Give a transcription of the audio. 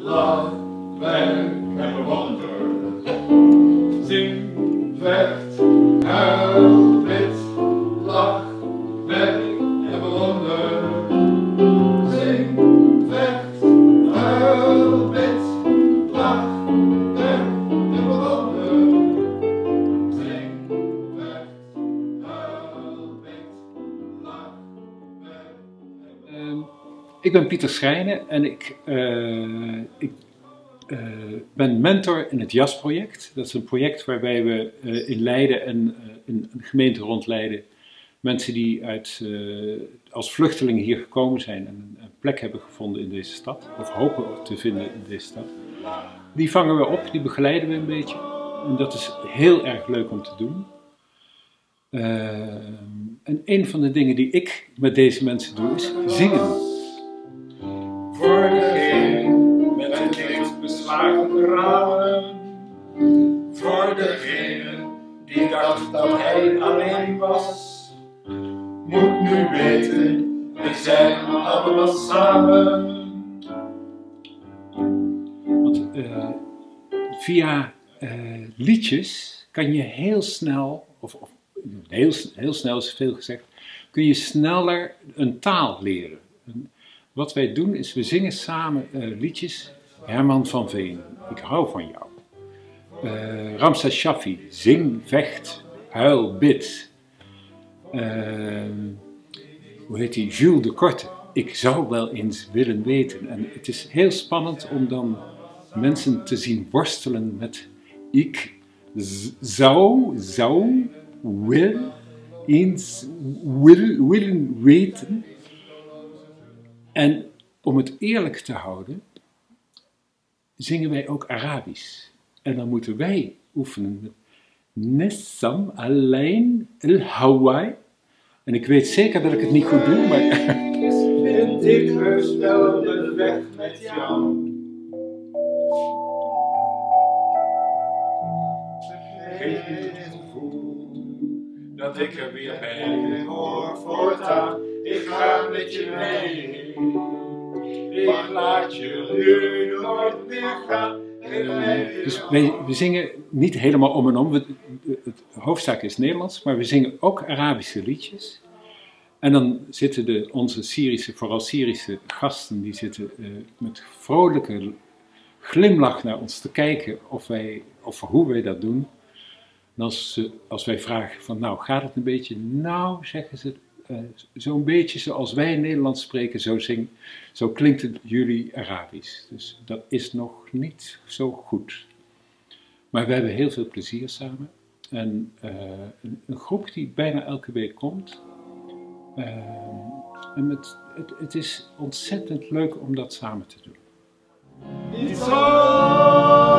lach, werk en bewonder. Zing, vecht, huil, bid, lach, werk en bewonder. Zing, vecht, huil, bid, lach, werk en bewonder. Zing, vecht, huil, bid, lach, werk en bewonder. Ik ben Pieter Schrijnen en ik ben mentor in het JAS-project. Dat is een project waarbij we in Leiden en in een gemeente rond Leiden mensen die als vluchtelingen hier gekomen zijn en een plek hebben gevonden in deze stad, of hopen te vinden in deze stad, die vangen we op, die begeleiden we een beetje. En dat is heel erg leuk om te doen. En een van de dingen die ik met deze mensen doe is zingen. Voor degene met het licht beslagen ramen, voor degene die dacht dat hij alleen was, moet nu weten, we zijn allemaal samen. Want via liedjes kan je heel snel, heel snel is veel gezegd, kun je sneller een taal leren. Wat wij doen is, we zingen samen liedjes. Herman van Veen, Ik hou van jou. Ramses Shaffi, Zing, vecht, huil, bid. Hoe heet die? Jules de Korte, Ik zou wel eens willen weten. En het is heel spannend om dan mensen te zien worstelen met ik zou eens willen weten. En om het eerlijk te houden, zingen wij ook Arabisch. En dan moeten wij oefenen met Nessam alleen el Hawaii. En ik weet zeker dat ik het niet goed doe, maar... Vind ik rust wel de weg met jou. Geef me het gevoel dat ik er weer bij hoor voortaan. Ik ga met je mee. Ik laat je nu nooit meer gaan. Dus we zingen niet helemaal om en om. Het hoofdzaak is Nederlands, maar we zingen ook Arabische liedjes. En dan zitten onze vooral Syrische gasten, die zitten met vrolijke glimlach naar ons te kijken of hoe wij dat doen. En als wij vragen van, nou, gaat het een beetje? Nou, zeggen ze, zo'n beetje zoals wij Nederlands spreken, zo klinkt het jullie Arabisch. Dus dat is nog niet zo goed. Maar we hebben heel veel plezier samen. En een groep die bijna elke week komt. En het is ontzettend leuk om dat samen te doen. Niet zo.